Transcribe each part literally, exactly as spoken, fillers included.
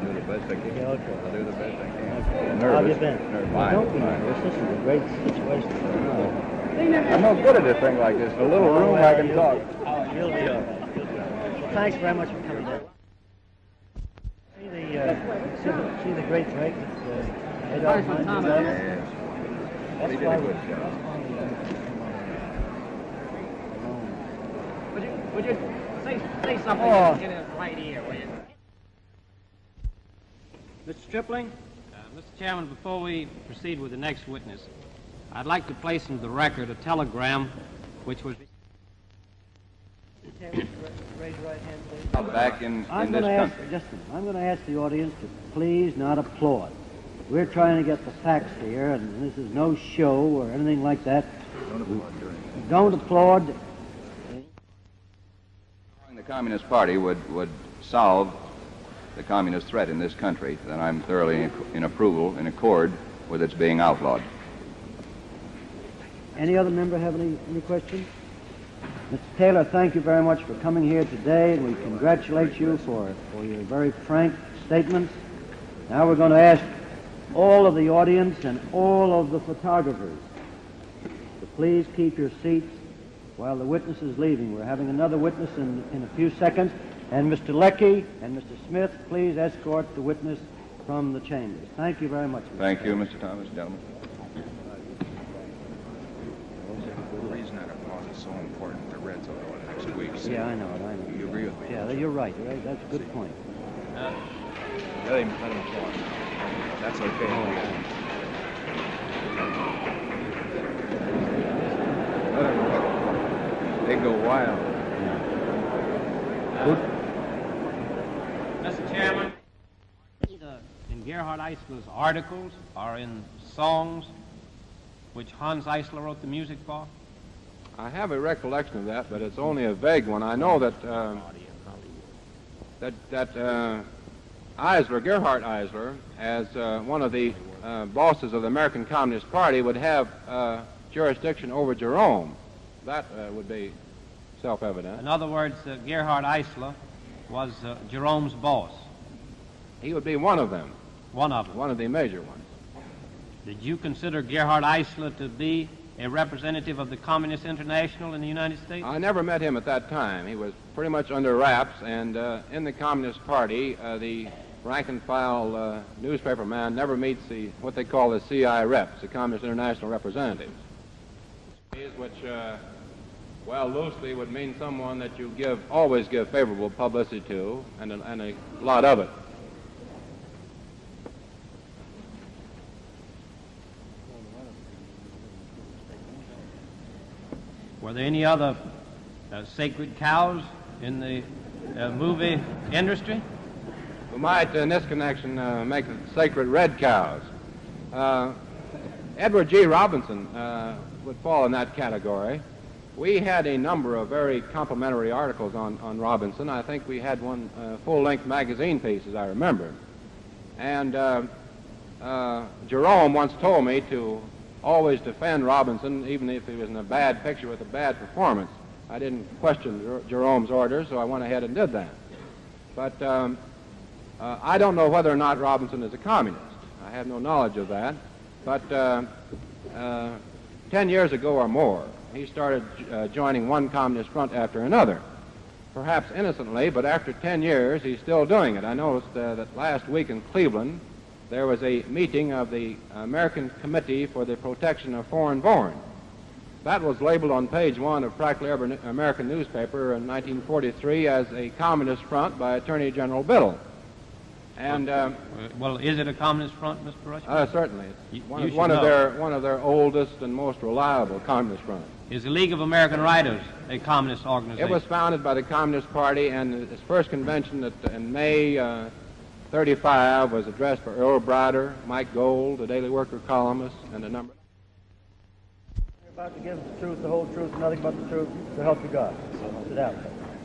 I'll do the best I can. Yeah, okay. I'll do the best I can. Okay. I'm How have nervous. you been? Nervous. Well, Fine, don't be fine. nervous. This is a great situation. I'm no good at this thing like this. In a little Oh, room well, I can you'll talk. be- Oh, you'll be all right. You'll be all right. Well, thanks very much for coming down. See the, uh, see the, see the great break that uh, Adolph Hines Yes. did? He That's did why a we... good That's job. why we uh, come on alone. Would you, would you say, say something Oh. in his right ear, will you? Mister Stripling? Uh, Mister Chairman, before we proceed with the next witness, I'd like to place into the record a telegram which was... Raise your right hand, please. I'm back in, I'm in going this to ask, country. just a minute. I'm going to ask the audience to please not applaud. We're trying to get the facts here, and this is no show or anything like that. Don't applaud during it. Don't applaud. The Communist Party would, would solve the communist threat in this country, then I'm thoroughly in, in approval, in accord with its being outlawed. Any other member have any, any questions? Mister Taylor, thank you very much for coming here today, and we congratulate you for, for your very frank statements. Now we're going to ask all of the audience and all of the photographers to please keep your seats while the witness is leaving. We're having another witness in, in a few seconds. And Mister Leckie and Mister Smith, please escort the witness from the chambers. Thank you very much. Mister Thank you, Taylor. Mister Thomas, gentlemen. The reason that applause is so important, the Reds will go next week. So Yeah, I know it. I know. you agree with me? Yeah, you're right. You're right. That's a good point. Let him, let him applaud. That's okay. They go wild. Mister Chairman, either in Gerhard Eisler's articles or in songs which Hans Eisler wrote the music for? I have a recollection of that, but it's only a vague one. I know that uh, that that uh, Eisler, Gerhard Eisler, as uh, one of the uh, bosses of the American Communist Party, would have uh, jurisdiction over Jerome. That uh, would be self-evident. In other words, uh, Gerhard Eisler was uh, Jerome's boss. He would be one of them, One of them. one of the major ones. Did you consider Gerhard Eisler to be a representative of the Communist International in the United States? I never met him at that time. He was pretty much under wraps, and uh, in the Communist Party, uh, the rank-and-file uh, newspaper man never meets the what they call the C I reps, the Communist International representatives, which, uh, well, loosely would mean someone that you give always give favorable publicity to, and a, and a lot of it. Were there any other uh, sacred cows in the uh, movie industry? We might, in this connection, uh, make the sacred red cows. Uh, Edward G. Robinson uh, would fall in that category. We had a number of very complimentary articles on, on Robinson. I think we had one uh, full-length magazine piece, as I remember. And uh, uh, Jerome once told me to always defend Robinson, even if he was in a bad picture with a bad performance. I didn't question Jer- Jerome's orders, so I went ahead and did that. But um, uh, I don't know whether or not Robinson is a communist. I have no knowledge of that. But uh, uh, ten years ago or more, he started uh, joining one communist front after another. Perhaps innocently, but after ten years, he's still doing it. I noticed uh, that last week in Cleveland, there was a meeting of the American Committee for the Protection of Foreign Born. That was labeled on page one of practically every American newspaper in nineteen forty-three as a communist front by Attorney General Biddle. And um, Well, is it a communist front, Mister Rushmore? uh, certainly, You- it's one, you of, should one of know. their one of their oldest and most reliable communist fronts. Is the League of American Writers a communist organization? It was founded by the Communist Party, and its first convention at, in May uh, thirty-five was addressed by Earl Browder, Mike Gold, the Daily Worker columnist, and a number. You're about to give us the truth, the whole truth, and nothing but the truth, so help you God. Sit down.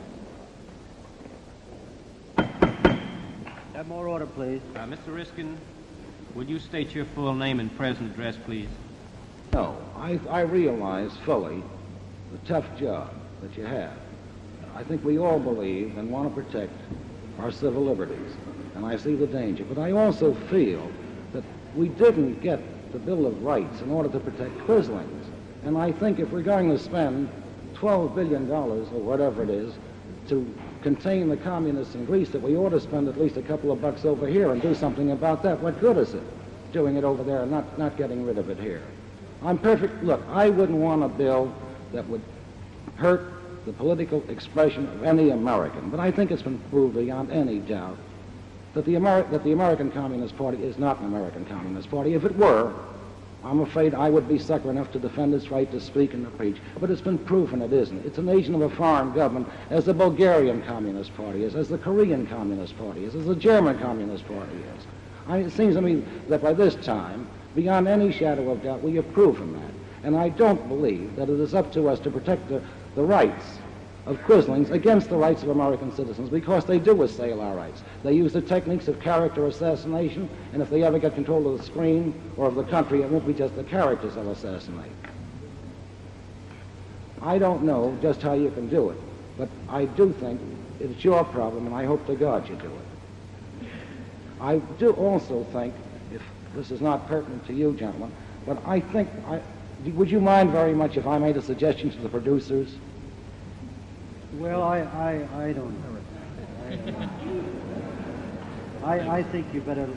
Have more order, please. Uh, Mister Ryskind, would you state your full name and present address, please? No, I, I realize fully the tough job that you have. I think we all believe and want to protect our civil liberties, and I see the danger. But I also feel that we didn't get the Bill of Rights in order to protect quislings. And I think if we're going to spend twelve billion dollars or whatever it is to contain the communists in Greece, that we ought to spend at least a couple of bucks over here and do something about that. What good is it doing it over there and not, not getting rid of it here? I'm perfect. Look, I wouldn't want a bill that would hurt the political expression of any American, but I think it's been proved beyond any doubt that the, Ameri- that the American Communist Party is not an American Communist Party. If it were, I'm afraid I would be sucker enough to defend its right to speak and to preach. But it's been proven it isn't. It's an agent of a foreign government, as the Bulgarian Communist Party is, as the Korean Communist Party is, as the German Communist Party is. I, it seems to me that by this time, beyond any shadow of doubt, we have proven that. And I don't believe that it is up to us to protect the, the rights of quislings against the rights of American citizens, because they do assail our rights. They use the techniques of character assassination, and if they ever get control of the screen or of the country, it won't be just the characters they'll assassinate. I don't know just how you can do it, but I do think it's your problem, and I hope to God you do it. I do also think, if this is not pertinent to you, gentlemen, but I think, I, would you mind very much if I made a suggestion to the producers? Well, I, I, I don't know. I, I, I think you better